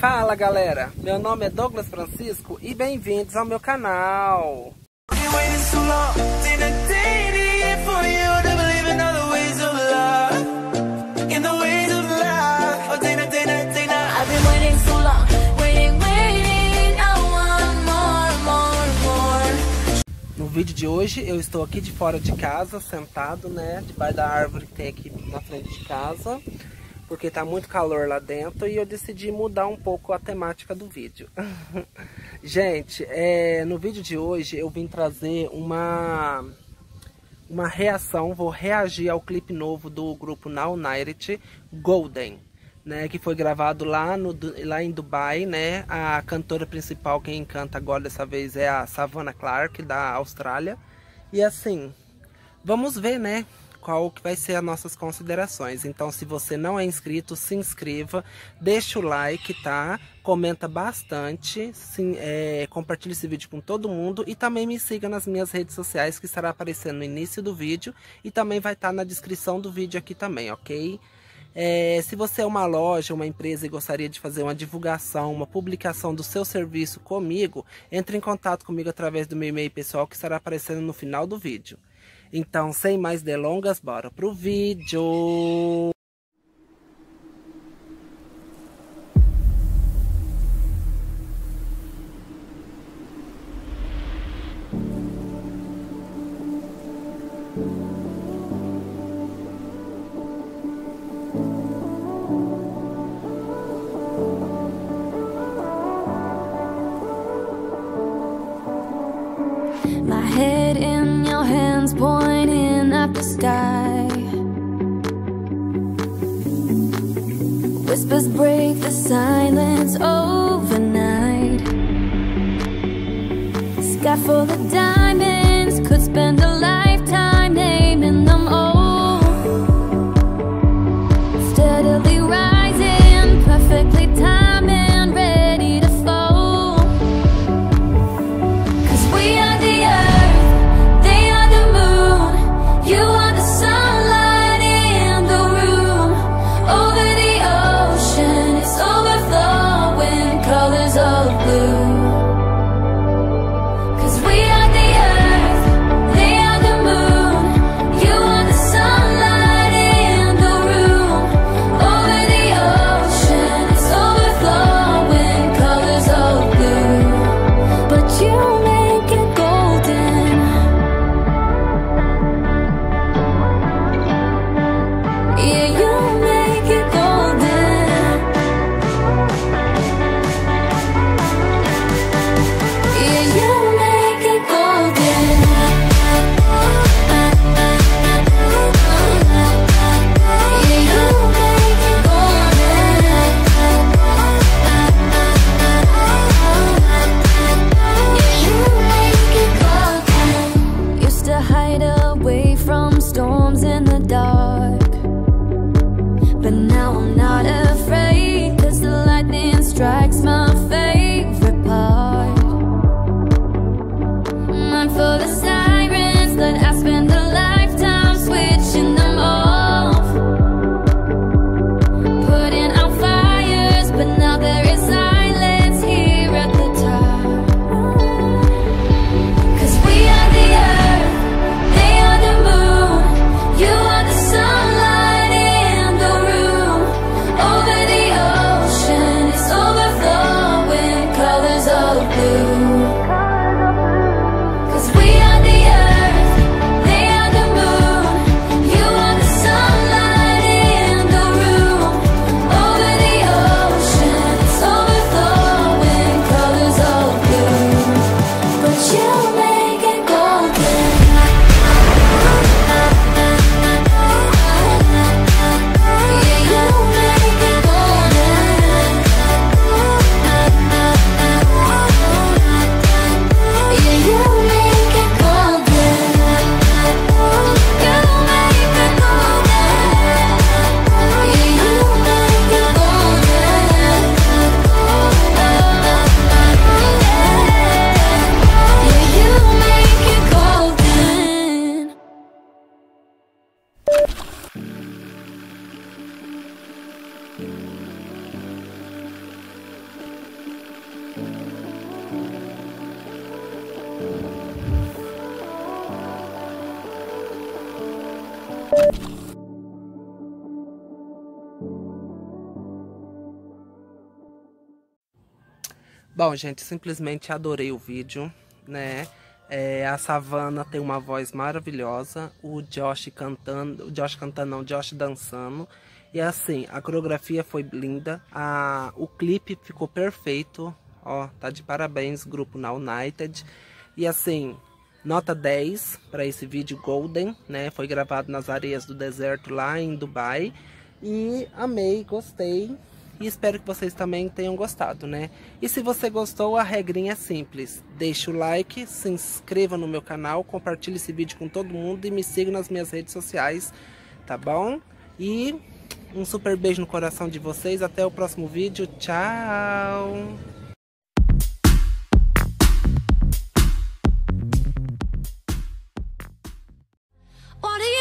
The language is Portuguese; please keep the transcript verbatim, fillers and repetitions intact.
Fala galera, meu nome é Douglas Francisco e bem-vindos ao meu canal. No vídeo de hoje eu estou aqui de fora de casa, sentado, né, debaixo da árvore que tem aqui na frente de casa, porque tá muito calor lá dentro e eu decidi mudar um pouco a temática do vídeo. Gente, é, no vídeo de hoje eu vim trazer uma, uma reação, vou reagir ao clipe novo do grupo Now United, Golden, né, que foi gravado lá, no, lá em Dubai, né. A cantora principal, quem canta agora dessa vez é a Savannah Clark, da Austrália. E assim, vamos ver, né, qual que vai ser as nossas considerações. Então, se você não é inscrito, se inscreva, deixa o like, tá? Comenta bastante, sim, é, compartilhe esse vídeo com todo mundo e também me siga nas minhas redes sociais, que estará aparecendo no início do vídeo e também vai estar na descrição do vídeo aqui também, ok? É, se você é uma loja, uma empresa e gostaria de fazer uma divulgação, uma publicação do seu serviço comigo, entre em contato comigo através do meu e-mail pessoal que estará aparecendo no final do vídeo. Então, sem mais delongas, bora pro vídeo! My head in your hands, pointing at the sky. Whispers break the silence overnight. Sky full of diamonds, could spend a lifetime naming them all. Steadily rising, perfectly timed and ready to fall. 'Cause we are the earth, they are the moon. You are the sunlight in the room. Over the ocean, it's overflowing colors of blue. 'Cause we are the earth, they are the moon. You are the sunlight in the room. Over the ocean, it's overflowing colors of blue. But you make it golden. Yeah, you make it golden. Yeah, you make it golden. Yeah, you make it golden. Yeah, you make it golden. Used to hide away from storms in the dark, but now I'm not afraid, 'cause the lightning strikes my favorite part. Mindful of sirens that I spend a lifetime switching them off. Putting out fires, but now there is silence here at the top. 'Cause we are the earth, they are the moon. You are the sunlight in the room. Bom, gente, simplesmente adorei o vídeo, né? É, a Savana tem uma voz maravilhosa, o Josh cantando, o Josh cantando não, o Josh dançando. E assim, a coreografia foi linda, a, o clipe ficou perfeito, ó, tá de parabéns, grupo na United. E assim, nota dez para esse vídeo Golden, né? Foi gravado nas areias do deserto lá em Dubai. E amei, gostei. E espero que vocês também tenham gostado, né? E se você gostou, a regrinha é simples. Deixa o like, se inscreva no meu canal, compartilhe esse vídeo com todo mundo e me siga nas minhas redes sociais, tá bom? E um super beijo no coração de vocês. Até o próximo vídeo. Tchau! What do you